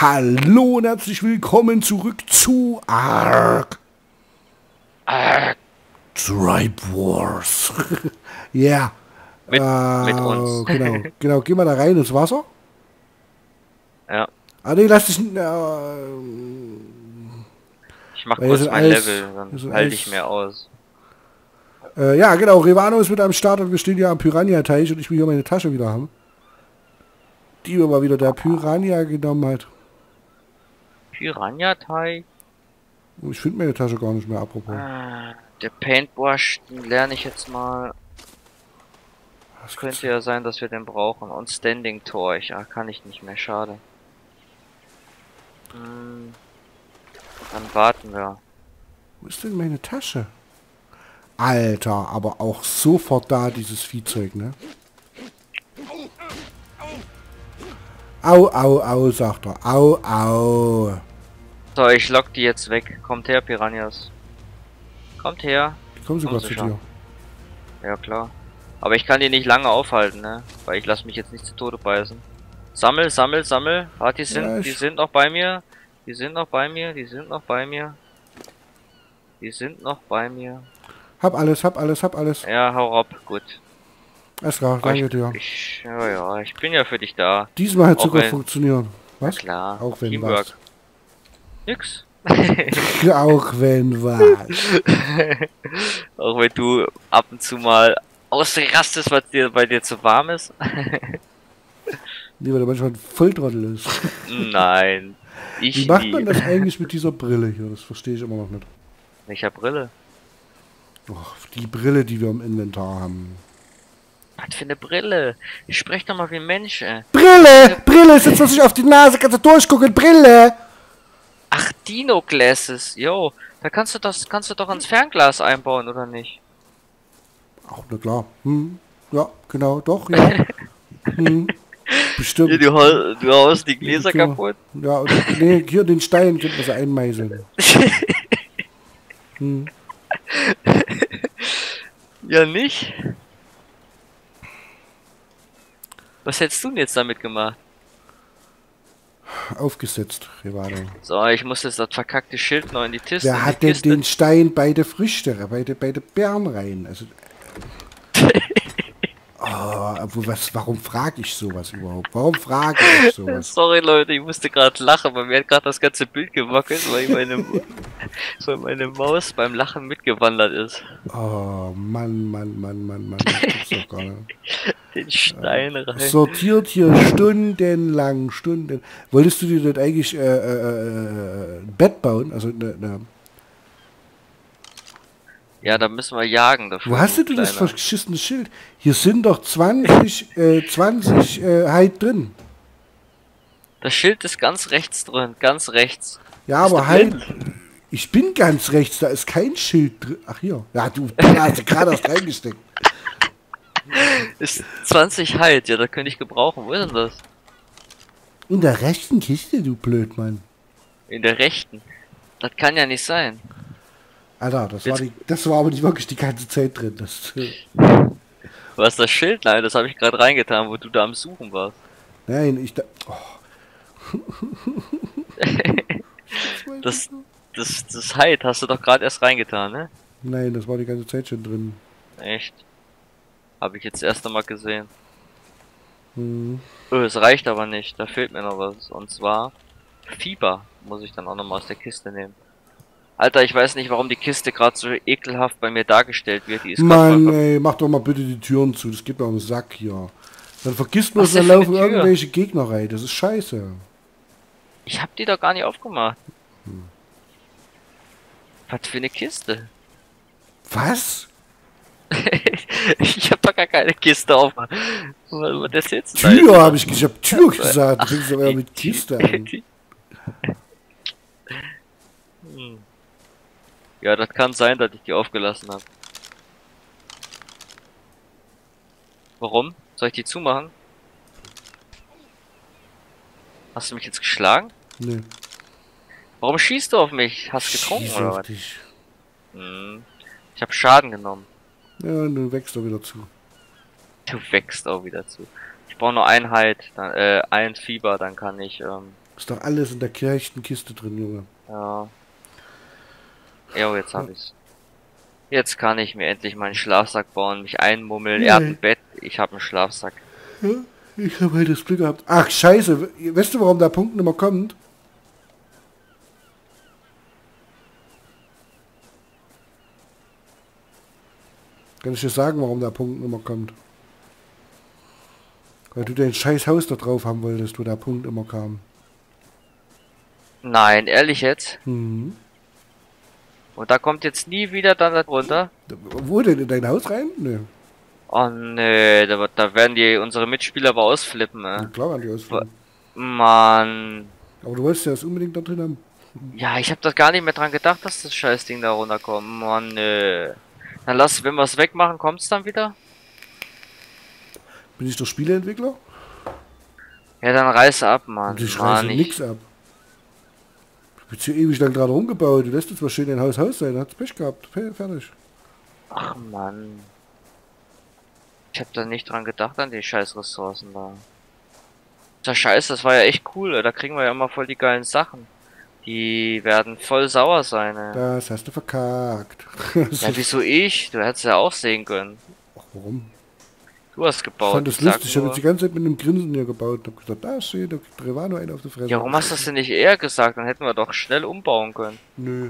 Hallo und herzlich willkommen zurück zu Ark. Tribe Wars. Ja. Mit uns. Genau. Geh mal da rein ins Wasser. Ja. Ah nee, lass dich... Ich mach weil kurz hier sind mein alles- Level, hier dann sind halte ich alles- mehr aus. ja, genau. Revano ist mit am Start und wir stehen hier am Piranha-Teich und ich will hier meine Tasche wieder haben. Die mir mal wieder der Piranha genommen hat. Piranha-Teig. Und ich finde meine Tasche gar nicht mehr, apropos. Der Paintbrush, den lerne ich jetzt mal. Was Könnte ja sein, dass wir den brauchen. Und Standing Torch. Ah, kann ich nicht mehr, schade. Dann warten wir. Wo ist denn meine Tasche? Alter, aber auch sofort da, dieses Viehzeug, ne? Au, au, au, sagt er. Au, au. So, ich lock die jetzt weg. Kommt her, Piranhas. Kommt her. Die kommen sogar Kommen zu sie dir. schon. Ja, klar. Aber ich kann die nicht lange aufhalten, ne? Weil ich lasse mich jetzt nicht zu Tode beißen. Sammel, sammel, sammel. Ah, die sind noch bei mir. Die sind noch bei mir. Die sind noch bei mir. Die sind noch bei mir. Hab alles. Ja, hau ab. Gut. Alles klar, Aber danke dir. ja, ich bin ja für dich da. Diesmal hat Auch sogar wenn- funktioniert. Was? Klar. Auch wenn Teamwork. was. Nix. Auch wenn was. Auch wenn du ab und zu mal ausrastest, weil bei dir zu warm ist. Nee, weil der manchmal ein Volltrottel ist. Nein. Ich Wie macht nie. man das eigentlich mit dieser Brille hier? Das verstehe ich immer noch nicht. Welcher Brille? Och, die Brille, die wir im Inventar haben. Was für eine Brille? Ich spreche doch mal wie ein Mensch, ey. Brille, setz uns nicht auf die Nase, kannst du durchgucken, Brille! Ach, Dino Glasses. Jo, da kannst du doch ans Fernglas einbauen, oder nicht? Ach, na klar. Ja, genau, doch, ja. Bestimmt. Ja, du haust die Gläser Ja. kaputt. Ja, und, nee, hier den Stein könnte man so einmeißeln. Ja, nicht? Was hättest du denn jetzt damit gemacht? Aufgesetzt, Rivado. So, ich muss jetzt das verkackte Schild noch in die Kiste. Wer hat denn den Stein bei der Früchte, bei der Beeren rein? Also, warum frage ich sowas überhaupt? Warum frage ich sowas? Sorry Leute, ich musste gerade lachen, weil mir hat gerade das ganze Bild gewackelt, weil meine Maus beim Lachen mitgewandert ist. Oh, Mann. Das gibt's doch gar nicht. Den Stein rein. Sortiert hier stundenlang. Wolltest du dir dort eigentlich ein Bett bauen? Also Ja, da müssen wir jagen dafür. wo hast du das Kleiner. verschissene Schild? Hier sind doch 20 Heid drin. Das Schild ist ganz rechts drin, ganz rechts. Ja, Bist aber du Heid. blind? Ich bin ganz rechts, da ist kein Schild drin. Ach hier. Ja, du hast du gerade erst reingesteckt. Ist 20 Halt, ja, da könnte ich gebrauchen. Wo ist denn das? In der rechten Kiste, du Blödmann. In der rechten. Das kann ja nicht sein. Alter, das war aber nicht wirklich die ganze Zeit drin. Was ist das Schild? Nein, das habe ich gerade reingetan, wo du da am Suchen warst. Nein, oh. Das Halt hast du doch gerade erst reingetan, ne? Nein, das war die ganze Zeit schon drin. Echt? Habe ich jetzt erst einmal gesehen. Hm. Oh, es reicht aber nicht, da fehlt mir noch was. Und zwar Fieber muss ich dann auch nochmal aus der Kiste nehmen. Alter, ich weiß nicht, warum die Kiste gerade so ekelhaft bei mir dargestellt wird. Die ist grad Mann, voll ey, mach doch mal bitte die Türen zu. Das geht mir auf den Sack hier. Dann vergisst man, Was da denn für laufen eine Tür? irgendwelche Gegner rein. Das ist scheiße. Ich hab die doch gar nicht aufgemacht. Was für eine Kiste? Was? Ich hab doch gar keine Kiste aufgemacht. Was ist jetzt? Tür habe ich hab Tür gesagt. Du fängst aber mit Kiste an. Ja, das kann sein, dass ich die aufgelassen habe. Warum? Soll ich die zumachen? Hast du mich jetzt geschlagen? Nee. Warum schießt du auf mich? Hast du getrunken Schieß oder auf was? dich. Ich habe Schaden genommen. Ja, und du wächst doch wieder zu. Du wächst auch wieder zu. Ich brauche nur Einheit, dann, ein Fieber, dann kann ich Ist doch alles in der rechten Kiste drin, Junge. Ja. Jo, jetzt hab ich's. Jetzt kann ich mir endlich meinen Schlafsack bauen, mich einmummeln. Er hat ein Bett, ich habe einen Schlafsack. Ja, ich habe halt das Glück gehabt. Ach, scheiße. Weißt du, warum der Punkt nicht mehr kommt? Kann ich dir sagen, warum der Punkt immer kommt? Weil du dein scheiß Haus da drauf haben wolltest, wo der Punkt immer kam. Nein, ehrlich jetzt? Mhm. Und da kommt jetzt nie wieder dann da drunter? Wo denn? In dein Haus rein? Nö. Oh nee, da werden die unsere Mitspieler aber ausflippen, Ja, klar waren die ausflippen. Mann. Aber du wolltest ja das unbedingt da drin haben. Ja, ich habe doch gar nicht mehr dran gedacht, dass das scheiß Ding da runterkommt. Mann, nö. Dann lass, wenn wir es wegmachen, kommt's dann wieder? Bin ich doch Spieleentwickler? Ja, dann reiß ab, Mann. Und ich Mann, reiße nix ab. Ich bin hier ewig lang dran rumgebaut. Du lässt jetzt mal schön dein Haus sein. Hat's Pech gehabt. Fertig. Ach, Mann. Ich hab da nicht dran gedacht, an die scheiß Ressourcen da. Das Scheiß, das war ja echt cool. Da kriegen wir ja immer voll die geilen Sachen. Die werden voll sauer sein, ey. Das hast du verkackt. Ja, wieso ich? Du hättest ja auch sehen können. Ach, warum? Du hast Ich gebaut. fand das lustig. Ich habe jetzt die ganze Zeit mit einem Grinsen hier gebaut. Und hab gesagt, da steht, da kriegt Revano einen auf die Fresse. Ja, warum hast du das denn nicht eher gesagt? Dann hätten wir doch schnell umbauen können. Nö.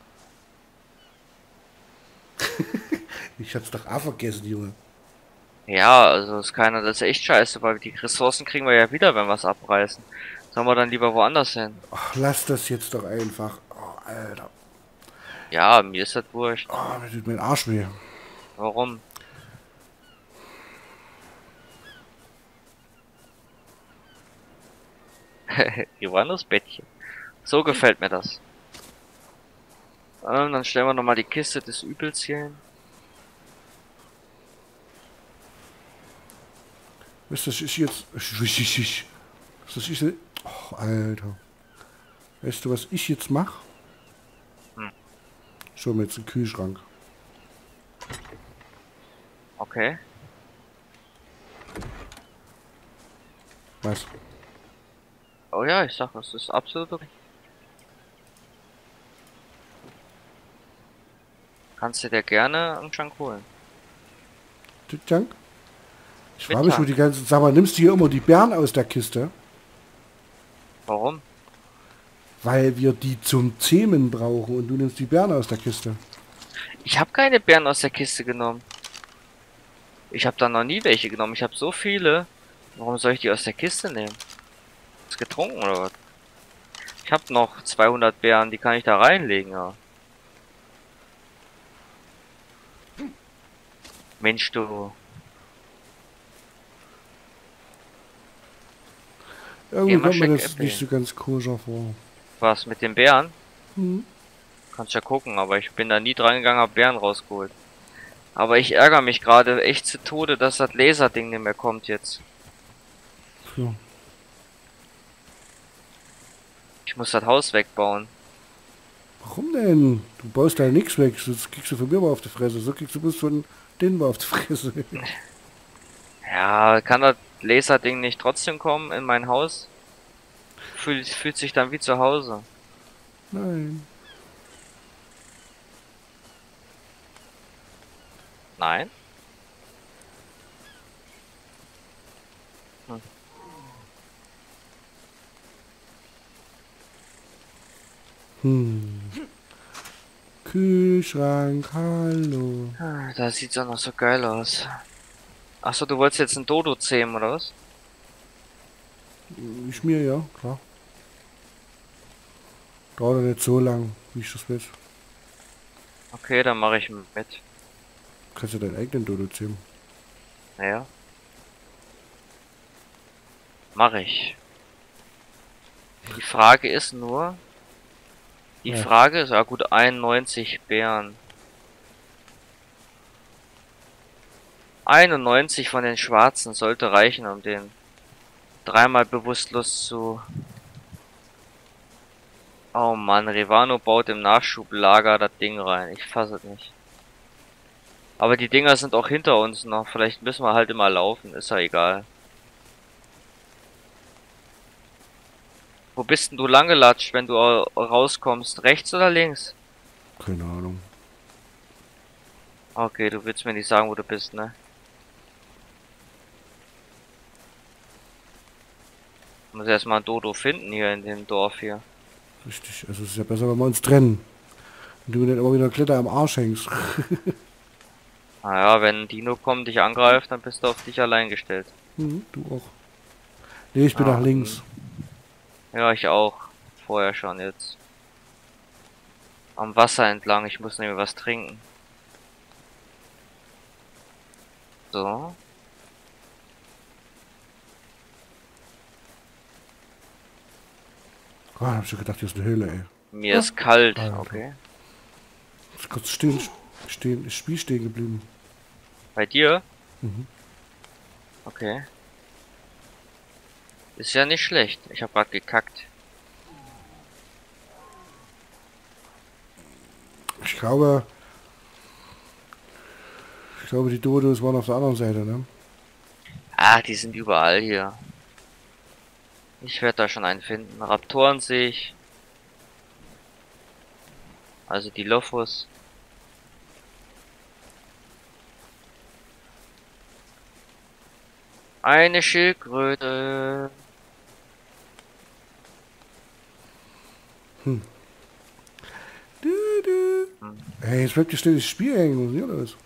Ich hab's doch auch vergessen, Junge. Ja, also das ist echt scheiße, weil die Ressourcen kriegen wir ja wieder, wenn wir es abreißen. Sollen wir dann lieber woanders hin? Ach, lass das jetzt doch einfach. Oh, Alter. Ja, mir ist das wurscht. Oh, mir tut mein Arsch weh. Warum? Ivanos Bettchen. So gefällt mir das. Dann stellen wir nochmal die Kiste des Übels hier hin. Weißt du, das ist jetzt... Das ist... Oh, Alter. Weißt du, was ich jetzt mache? Schau mir jetzt einen Kühlschrank. Okay. Was? Oh ja, ich sag, das ist absolut okay. Kannst du dir gerne einen Schrank holen. Dank? Ich frage mich, wo die ganzen... Sag mal, nimmst du hier immer die Beeren aus der Kiste? Warum? Weil wir die zum Zähmen brauchen und du nimmst die Beeren aus der Kiste. Ich habe keine Beeren aus der Kiste genommen. Ich habe da noch nie welche genommen. Ich habe so viele. Warum soll ich die aus der Kiste nehmen? Ist getrunken oder was? Ich habe noch 200 Beeren, die kann ich da reinlegen, ja. Mensch, du. Irgendwie kommt mir das nicht so ganz koscher vor. Was, mit den Beeren? Hm. Kannst ja gucken, aber ich bin da nie dran gegangen, hab Beeren rausgeholt. Aber ich ärgere mich gerade echt zu Tode, dass das Laserding nicht mehr kommt jetzt. Ja. Ich muss das Haus wegbauen. Warum denn? Du baust da nichts weg, sonst kriegst du von mir mal auf die Fresse. So kriegst du bloß von denen mal auf die Fresse. Ja, kann das Laserding nicht trotzdem kommen in mein Haus? Fühlt sich dann wie zu Hause. Nein. Nein? Kühlschrank, hallo. Da sieht's doch noch so geil aus. Achso, du wolltest jetzt ein Dodo zähmen, oder was? Ich mir, ja, klar. Dauert nicht so lang, wie ich das weiß. Okay, dann mache ich mit. Kannst du deinen eigenen Dodo zähmen. Naja. Mache ich. Die Frage ist nur... Die Frage ist, ja gut, 91 Beeren. 91 von den Schwarzen sollte reichen, um den dreimal bewusstlos zu... Oh Mann, Revano baut im Nachschublager das Ding rein. Ich fasse es nicht. Aber die Dinger sind auch hinter uns noch. Vielleicht müssen wir halt immer laufen. Ist ja egal. Wo bist denn du lang gelatscht, wenn du rauskommst? Rechts oder links? Keine Ahnung. Okay, du willst mir nicht sagen, wo du bist, ne? Ich muss erstmal ein Dodo finden hier in dem Dorf hier. Richtig. Also es ist ja besser, wenn wir uns trennen. Und du mir dann immer wieder Kletter am Arsch hängst. Naja, wenn ein Dino kommt, dich angreift, dann bist du auf dich allein gestellt. Du auch. Nee, ich bin nach links. Ja, ich auch. Vorher schon jetzt. Am Wasser entlang, ich muss nämlich was trinken. So. Ah, hab ich schon gedacht, hier ist eine Höhle, ey. Mir ist kalt, Alter. okay. Ich bin kurz das Spiel stehen geblieben. Bei dir? Mhm. Okay. Ist ja nicht schlecht. Ich hab grad gekackt. Ich glaube, die Dodos waren auf der anderen Seite, ne? Ah, die sind überall hier. Ich werde da schon einen finden. Raptoren sehe ich. Also die Lophus. Eine Schildkröte. Du. Ey, jetzt bleibt dir still das Spiel hängen. Was ist hier los?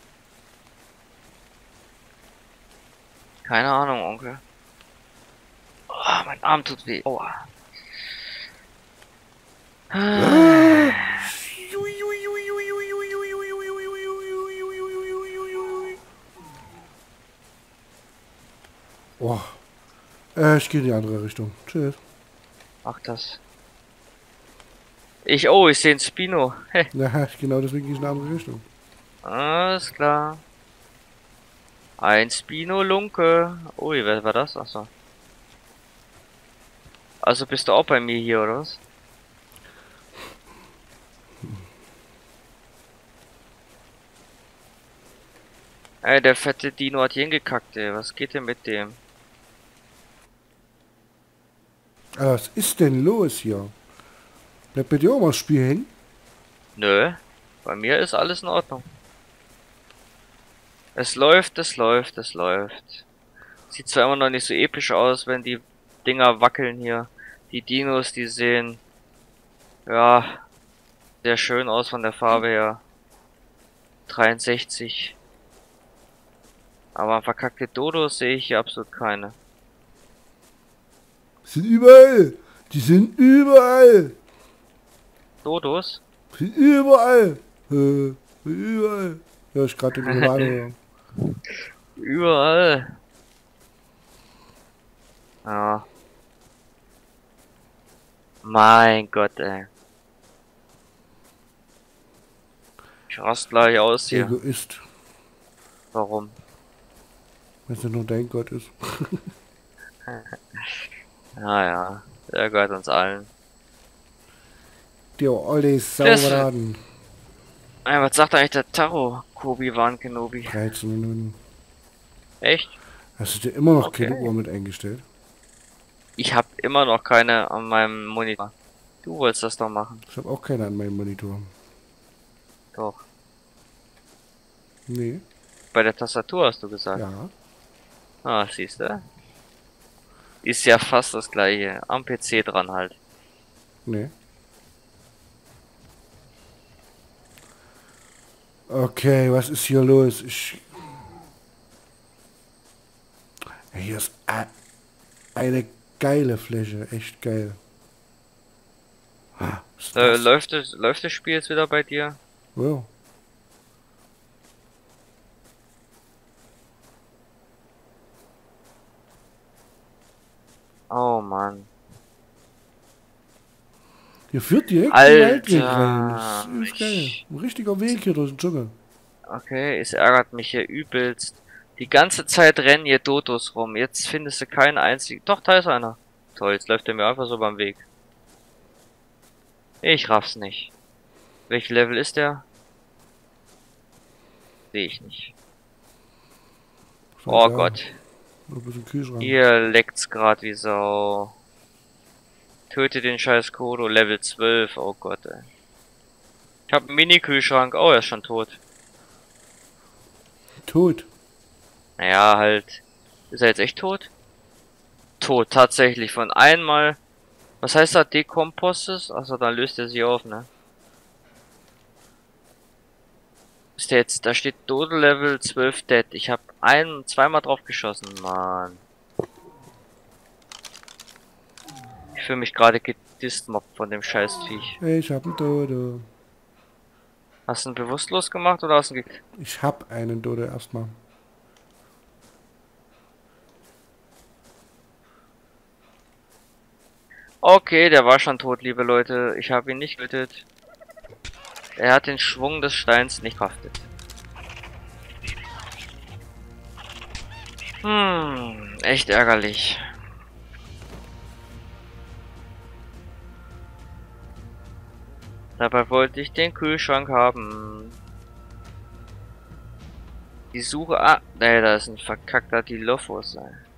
Keine Ahnung, Onkel. Oh, mein Arm tut weh. Aua. Oh. Ich gehe in die andere Richtung. Tschüss. Mach das. Ich sehe ein Spino. Ja, genau deswegen gehe ich in eine andere Richtung. Alles klar. Ein Spino-Lunke. Ui, wer war das? Achso. Also bist du auch bei mir hier, oder was? Ey, der fette Dino hat hier hingekackt, ey. Was geht denn mit dem? Was ist denn los hier? Bleibt bei dir auch mal das Spiel hängen? Nö. Bei mir ist alles in Ordnung. Es läuft, es läuft, es läuft. Sieht zwar immer noch nicht so episch aus, wenn die Dinger wackeln hier. Die Dinos, die sehen, ja, sehr schön aus von der Farbe her. 63. Aber verkackte Dodos sehe ich hier absolut keine. Sind überall. Die sind überall. Dodos? Sind überall. Überall. Ja, ich gerade den Radio. Überall. Ja. Mein Gott, ey. Ich rast gleich aus hier. Egoist. Warum? Wenn es nur dein Gott ist. Naja, der gehört uns allen. Die olle Sauraden. Ey, was sagt eigentlich der Taro? Obi-Wan Kenobi. 13 Minuten. Echt? Hast du dir immer noch Okay. keine Uhr mit eingestellt? Ich habe immer noch keine an meinem Monitor. Du wolltest das doch machen. Ich habe auch keine an meinem Monitor. Doch. Nee. Bei der Tastatur hast du gesagt. Ja. Ah, siehst du? Ist ja fast das gleiche. Am PC dran halt. Nee. Okay, was ist hier los? Hier ist eine geile Fläche. Echt geil. Was ist das? Läuft das Spiel jetzt wieder bei dir? Ja. Oh Mann. Hier führt direkt Alter, ein Waldweg rein. Das ist geil. Ein richtiger Weg hier durch den Dschungel. Okay, es ärgert mich hier übelst. Die ganze Zeit rennen hier Dodos rum. Jetzt findest du keinen einzigen. Doch, da ist einer. Toll, jetzt läuft er mir einfach so beim Weg. Ich raff's nicht. Welches Level ist der? Sehe ich nicht. Oh Ja, Gott. noch ein bisschen Kühlschrank. Hier leckt's grad wie Sau. Töte den scheiß Kodo, Level 12, oh Gott, ey. Ich hab einen Mini-Kühlschrank, oh, er ist schon tot. Tot. Naja, halt. Ist er jetzt echt tot? Tot, tatsächlich, von einmal. Was heißt das, Decompostes? Achso, dann löst er sich auf, ne? Ist der jetzt, da steht Dodo Level 12 Dead. Ich hab zweimal drauf geschossen, Mann. Ich fühle mich gerade gedismobbt von dem Scheißviech. Ich hab einen Dodo. Hast du ihn bewusstlos gemacht oder hast du ihn gekriegt? Ich hab einen Dodo erstmal. Okay, der war schon tot, liebe Leute. Ich habe ihn nicht getötet. Er hat den Schwung des Steins nicht verhaftet. Echt ärgerlich. Dabei wollte ich den Kühlschrank haben. Die Suche... Ah, nee, da ist ein verkackter Dilophosaurus.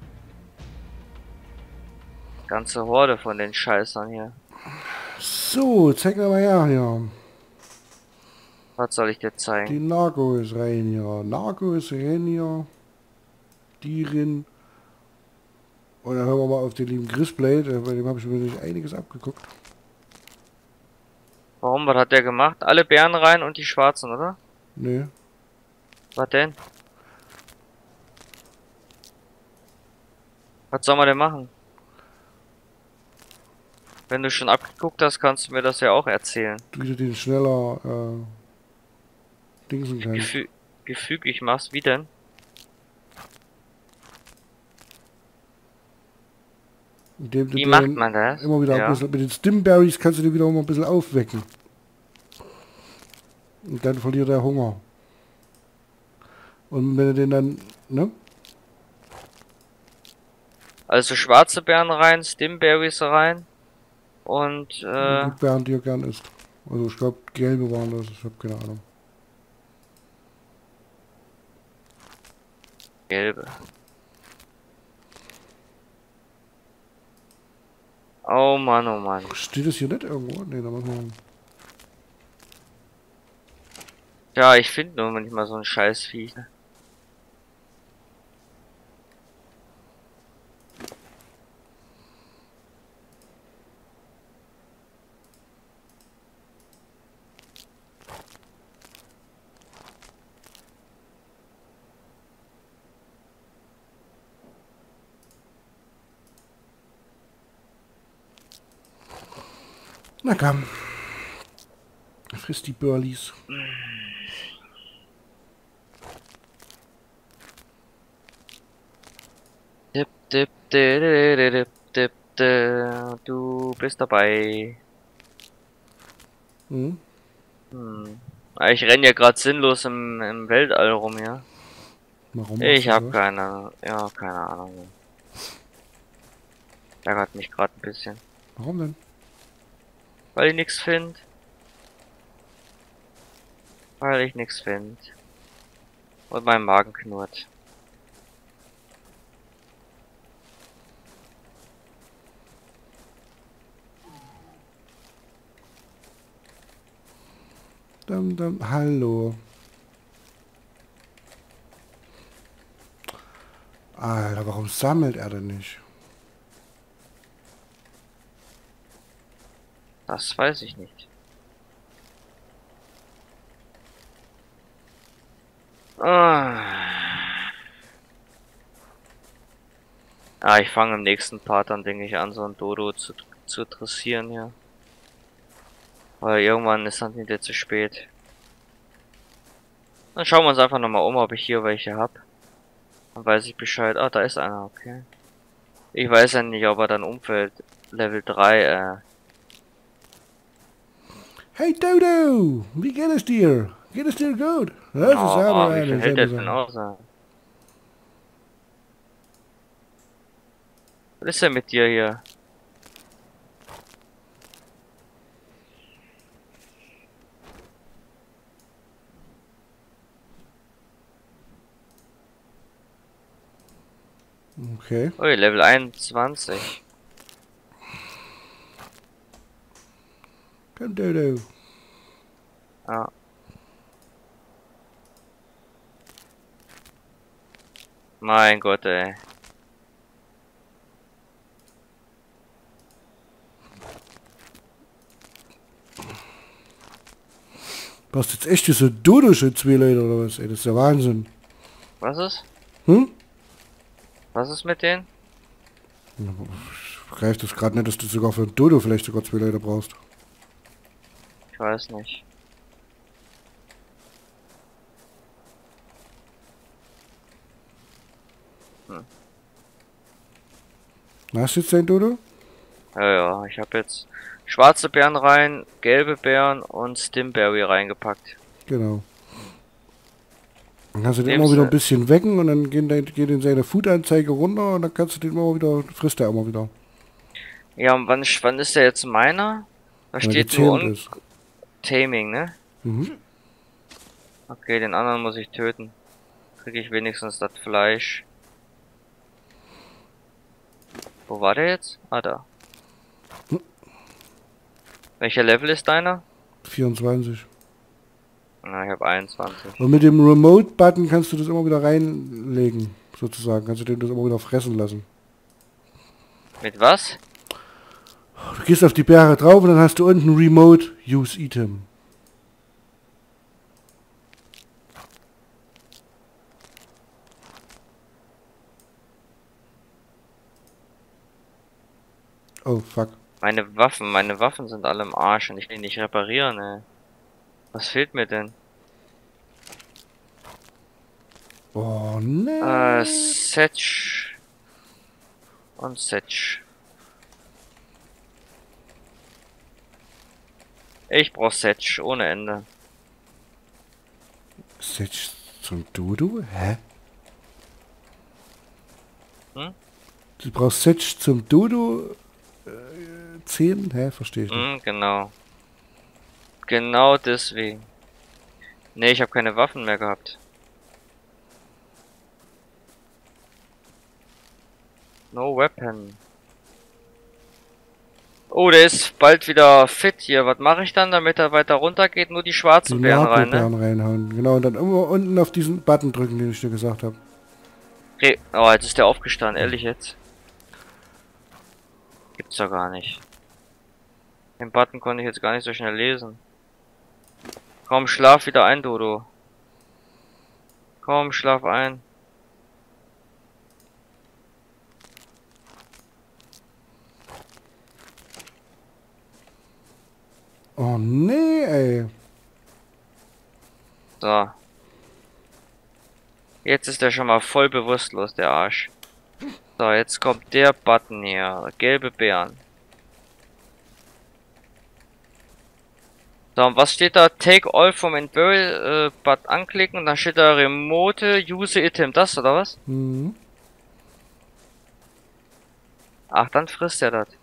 Ganze Horde von den Scheißern hier. So, zeig mal her hier. Was soll ich dir zeigen? Die Nago ist rein hier. Nago ist rein hier. Die rein. Und dann hören wir mal auf den lieben Grisblade. Bei dem habe ich mir natürlich einiges abgeguckt. Warum? Was hat der gemacht? Alle Bären rein und die Schwarzen, oder? Nö. Was denn? Was soll man denn machen? Wenn du schon abgeguckt hast, kannst du mir das ja auch erzählen. Wie du den schneller dingsen kannst. Gefügig machst, wie denn? Indem du Wie den macht man das? immer wieder Ja. ein bisschen, mit den Stimberries kannst du den wieder mal ein bisschen aufwecken. Und dann verliert er Hunger. Und wenn du den dann, ne? Also schwarze Beeren rein, Stimberries rein und Die Beeren, die er gern isst. Also ich glaube gelbe waren das, ich habe keine Ahnung. gelbe. Oh Mann, oh Mann. Steht das hier nicht irgendwo? Ne, da muss man. Ja, ich finde nur manchmal so ein Scheißviech. Ne? Na komm. Frisst die Burlies. Dip, dip, dip, dip, dip, dip, du bist dabei. Mhm. Ich renne ja gerade sinnlos im Weltall rum, ja. Warum? Ich habe keine Ahnung. Ärgert mich gerade ein bisschen. Warum denn? Weil ich nichts finde. Weil ich nichts finde. Und mein Magen knurrt. Hallo. Alter, warum sammelt er denn nicht? Das weiß ich nicht. Ich fange im nächsten Part dann, denke ich, an, so ein Dodo zu dressieren, ja. Weil irgendwann ist dann wieder zu spät. Dann schauen wir uns einfach nochmal um, ob ich hier welche hab. Dann weiß ich Bescheid. Ah, da ist einer, okay. Ich weiß ja nicht, ob er dann umfällt. Level 3, Hey Dodo, wie geht es dir? Geht es dir gut? Das ist aber wie viel eine hält der selbe denn Sache. aus? Was ist denn mit dir hier? Okay. Ui, Level 21. Komm, Dodo. Ja. Mein Gott, ey. Du hast jetzt echt diese Dodo-Schutzwähler oder was? Ey, das ist der Wahnsinn. Was ist? Hm? Was ist mit denen? Ich begreife das gerade nicht, dass du sogar für einen Dodo vielleicht sogar 2 Leute brauchst. Ich weiß nicht. Hast du jetzt dein Dodo? Ja, ich habe jetzt schwarze Beeren rein, gelbe Beeren und Stimberry reingepackt. Genau. Dann kannst du den immer wieder ein bisschen wecken und dann geht in seine Food-Anzeige runter und dann kannst du den immer wieder, frisst er immer wieder. Ja, und wann ist der jetzt meiner? Da steht nur Taming, ne? Mhm. Okay, den anderen muss ich töten. Kriege ich wenigstens das Fleisch. Wo war der jetzt? Ah, da. Welcher Level ist deiner? 24. Na, ich habe 21. Und mit dem Remote-Button kannst du das immer wieder reinlegen, sozusagen. Kannst du den das immer wieder fressen lassen. Mit was? Du gehst auf die Beere drauf und dann hast du unten Remote Use Item. Oh, fuck. Meine Waffen sind alle im Arsch und ich will die nicht reparieren, ey. Was fehlt mir denn? Oh, ne. Setch. Und Setch. Ich brauch Setch ohne Ende. Setch zum Dodo? Hä? Hm? Du brauchst Setch zum Dodo 10? Hä? Verstehe ich nicht. Genau. Genau deswegen. Ne, ich habe keine Waffen mehr gehabt. No weapon. Oh, der ist bald wieder fit hier. Was mache ich dann, damit er weiter runter geht? Nur die schwarzen Beeren rein, ne? Reinhauen. Genau, und dann immer unten auf diesen Button drücken, den ich dir gesagt habe. Okay. Oh, jetzt ist der aufgestanden. Ehrlich jetzt? Gibt's doch gar nicht. Den Button konnte ich jetzt gar nicht so schnell lesen. Komm, schlaf wieder ein, Dodo. Komm, schlaf ein. Oh nee, ey. So. Jetzt ist er schon mal voll bewusstlos, der Arsch. So, jetzt kommt der Button hier. Gelbe Beeren. So, und was steht da? Take all from Inventory, Button anklicken und dann steht da Remote Use Item. Das, oder was? Mhm. Ach, dann frisst er das.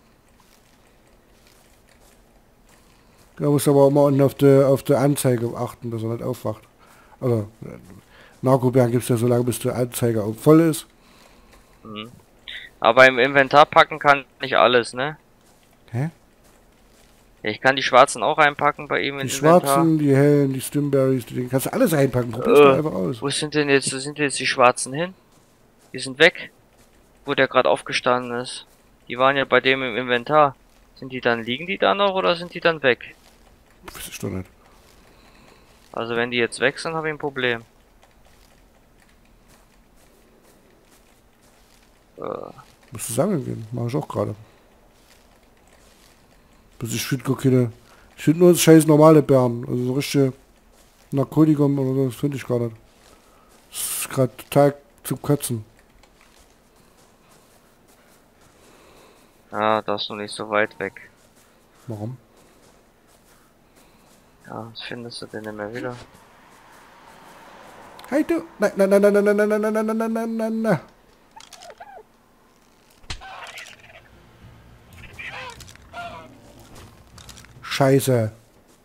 Da musst du aber auch mal unten auf die Anzeige achten, dass er nicht aufwacht. Also, Narkobeeren gibt es ja so lange, bis die Anzeige auch voll ist. Mhm. Aber im Inventar packen kann ich alles, ne? Hä? Ich kann die schwarzen auch einpacken bei ihm in Die schwarzen, die hellen, die Stimberries, die kannst du alles einpacken. Probier's doch einfach aus. Wo sind jetzt die schwarzen hin? Die sind weg. Wo der gerade aufgestanden ist. Die waren ja bei dem im Inventar. Liegen die da noch oder sind die dann weg? Weiß ich doch nicht. Also wenn die jetzt weg sind, habe ich ein Problem. Musst du sammeln gehen, mach ich auch gerade. Ich finde gar keine. Ich finde nur scheiß normale Beeren. Also so richtige Narkotikum oder so, das finde ich gar nicht. Das ist gerade total zum Kotzen. Ah, da ist noch nicht so weit weg. Warum? Ja, was findest du denn immer wieder? Hey du! Nein, nein, nein, nein, nein, nein, nein, nein, nein, nein, nein, nein, nein. Scheiße.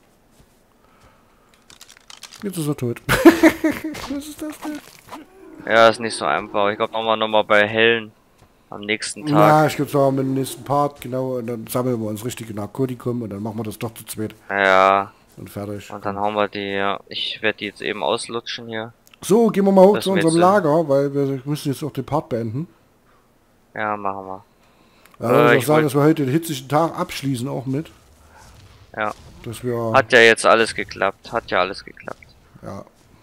Jetzt ist er tot. Was ist das denn? Ja, ist nicht so einfach. Ich glaube nochmal bei hellen. Am nächsten Tag. Ja, ich glaube zwar mit dem nächsten Part, genau, und dann sammeln wir uns richtige Narkotikum und dann machen wir das doch zu zweit. Ja. Und fertig. Und dann hauen wir die, ja. Ich werde die jetzt eben auslutschen hier. So, gehen wir mal hoch Das zu mit unserem Lager, weil wir müssen jetzt auch den Part beenden. Ja, machen wir. Ja, würde ich auch Ich sagen, dass wir heute den hitzigen Tag abschließen auch mit. Ja. Dass wir... Hat ja jetzt alles geklappt. Hat ja alles geklappt. Ja.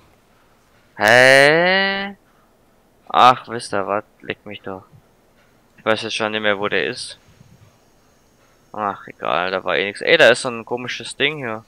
Hä? Ach, wisst ihr was? Leck mich doch. Ich weiß jetzt schon nicht mehr, wo der ist. Ach, egal, da war eh nichts. Ey, da ist so ein komisches Ding hier.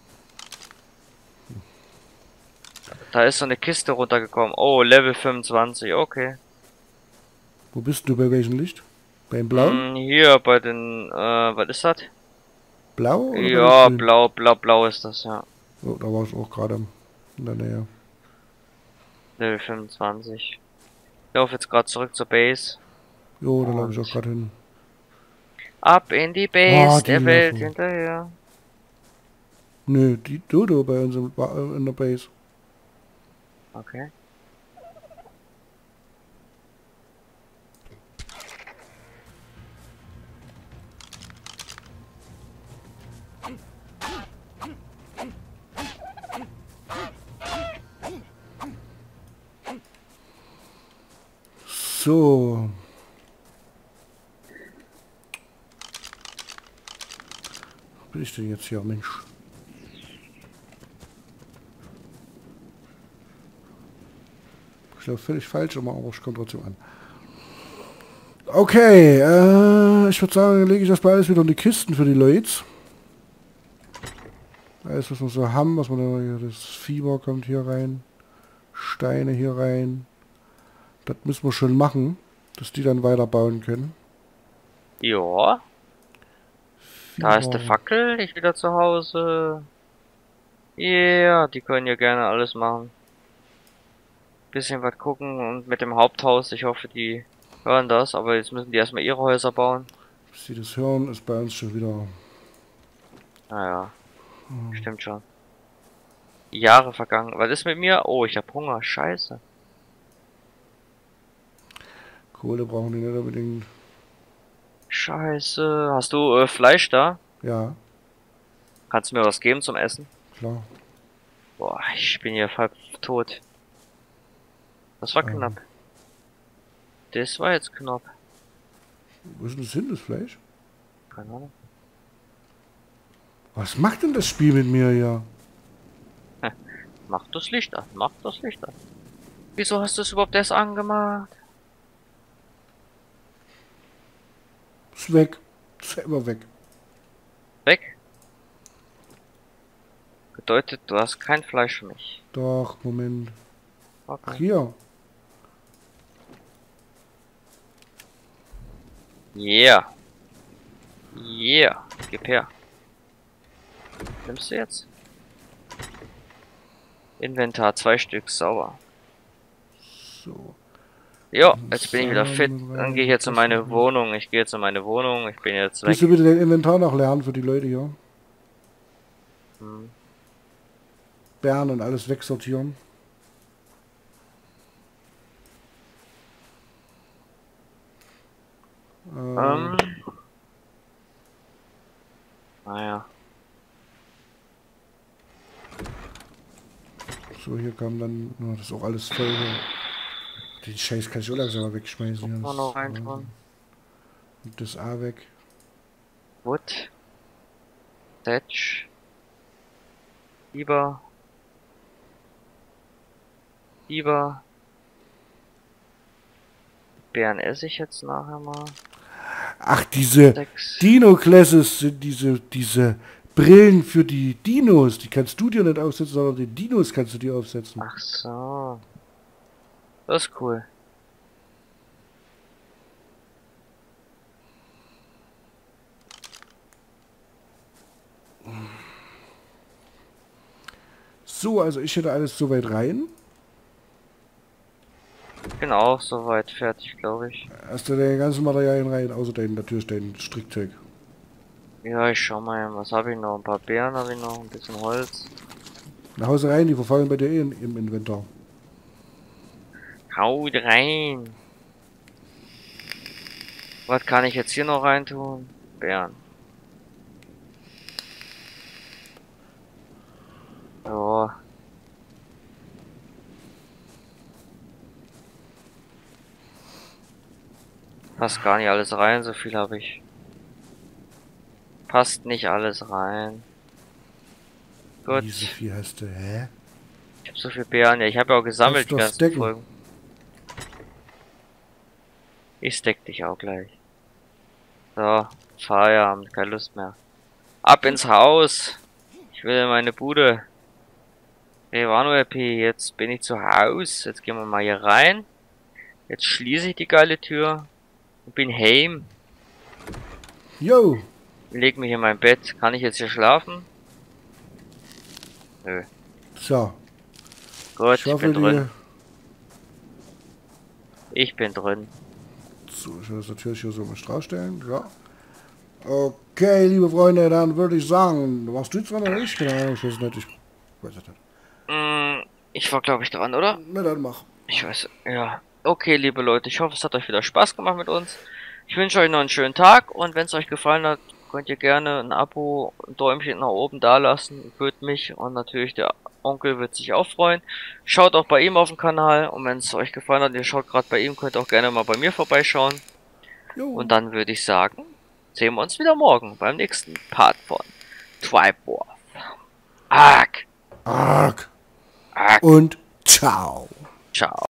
Da ist so eine Kiste runtergekommen. Oh, Level 25, okay. Wo bist du, bei welchem Licht? Beim blauen? Hier bei den, was ist das? Blau? Oder Ja, blau ist das, ja. Oh, da war es auch gerade in der Nähe. Level 25. Ich laufe jetzt gerade zurück zur Base. Jo, da laufe ich auch gerade hin. Ab in die Base Oh, die der Welt laufen. hinterher. Nö, die Dodo bei uns in der Base. Okay. So. Wo bin ich denn jetzt hier, Mensch? Ich glaube völlig falsch, aber ich komme trotzdem an. Okay, ich würde sagen, dann lege ich das beides wieder in die Kisten für die Leute. Alles, was wir so haben, was wir da hier, das Fieber kommt hier rein. Steine hier rein. Das müssen wir schon machen, dass die dann weiterbauen können. Ja. Da ist die Fieber. Fackel, ich wieder zu Hause. Ja, yeah, die können ja gerne alles machen. Bisschen was gucken und mit dem Haupthaus, ich hoffe, die hören das, aber jetzt müssen die erstmal ihre Häuser bauen. Bis sie das hören, ist bei uns schon wieder... Naja, stimmt schon. Jahre vergangen. Was ist mit mir? Oh, ich hab Hunger. Scheiße. Kohle brauchen die nicht unbedingt. Scheiße. Hast du Fleisch da? Ja, Kannst du mir was geben zum Essen? klar. Boah, ich bin hier halb tot. Das war knapp. Das war jetzt knapp. Wo ist denn das hin, das Fleisch? Keine Ahnung. Was macht denn das Spiel mit mir hier? Mach das Licht an. Mach das Licht an. Wieso hast du es überhaupt erst angemacht? Ist weg. Ist ja immer weg. Weg? Bedeutet, du hast kein Fleisch für mich. Doch, Moment. Ach, Okay. hier. Yeah. Yeah. Gib her. Nimmst du jetzt? Inventar, 2 Stück, sauber. So. Jo, jetzt bin ich wieder fit. Dann gehe ich jetzt in meine Wohnung. Ich gehe jetzt in meine Wohnung. Ich bin jetzt weg. Willst du bitte dein Inventar noch lernen für die Leute hier? Hm. Bären und alles wegsortieren. Naja. So, hier kam dann... Oh, das ist auch alles voll hier. Den Scheiß kann ich auch langsam mal wegschmeißen. Hier. Mal noch rein tun. Und das A weg. Wood. Thatch. Biber. Biber. Beeren esse ich jetzt nachher mal. Ach, diese 6. Dino-Classes sind diese Brillen für die Dinos. Die kannst du dir nicht aufsetzen, sondern die Dinos kannst du dir aufsetzen. Ach so. Das ist cool. So, also ich hätte alles soweit rein. Bin auch soweit fertig, glaube ich. Hast du deine ganzen Materialien rein, außer natürlich dein Strickzeug. Ja, ich schau mal, was habe ich noch? Ein paar Beeren habe ich noch, ein bisschen Holz. Nach Hause rein, die verfallen bei dir eh im Inventar. Haut rein! Was kann ich jetzt hier noch reintun? Bären. So. Passt gar nicht alles rein, so viel habe ich. Passt nicht alles rein. Gut. Wie so viel hast du, hä? Ich habe so viel Beeren. Ja, ich habe ja auch gesammelt die ganzen Folgen. Ich stack dich auch gleich. So, Feierabend, keine Lust mehr. Ab ins Haus. Ich will in meine Bude. Hey, war nur RP, jetzt bin ich zu Haus. Jetzt gehen wir mal hier rein. Jetzt schließe ich die geile Tür. Und bin heim. Jo. Leg mich in mein Bett. Kann ich jetzt hier schlafen? Nö. So. Gut, ich bin drin. Ich bin drin. So, ich will das natürlich hier so mal draufstellen. Ja. Okay, liebe Freunde, dann würde ich sagen, warst du jetzt dran oder ich? Keine Ahnung, ich weiß nicht. Ich weiß es nicht. Ich war, glaube ich, dran, oder? Na dann mach. Ich weiß, ja. Okay, liebe Leute, ich hoffe, es hat euch wieder Spaß gemacht mit uns. Ich wünsche euch noch einen schönen Tag und wenn es euch gefallen hat, könnt ihr gerne ein Abo, ein Däumchen nach oben da lassen. Würde mich und natürlich der Onkel wird sich auch freuen. Schaut auch bei ihm auf den Kanal und wenn es euch gefallen hat, ihr schaut gerade bei ihm, könnt ihr auch gerne mal bei mir vorbeischauen. Jo. Und dann würde ich sagen, sehen wir uns wieder morgen beim nächsten Part von Tribe-Wars. Arg! Arg! Arg! Und ciao! Ciao!